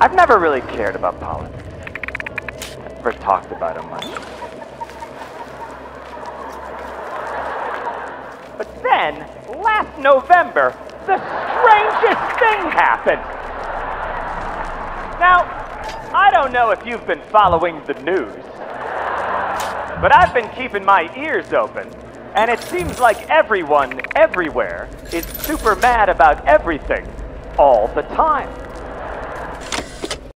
I've never really cared about politics, or talked about them much. But then, last November, the strangest thing happened. Now, I don't know if you've been following the news, but I've been keeping my ears open, and it seems like everyone, everywhere, is super mad about everything, all the time.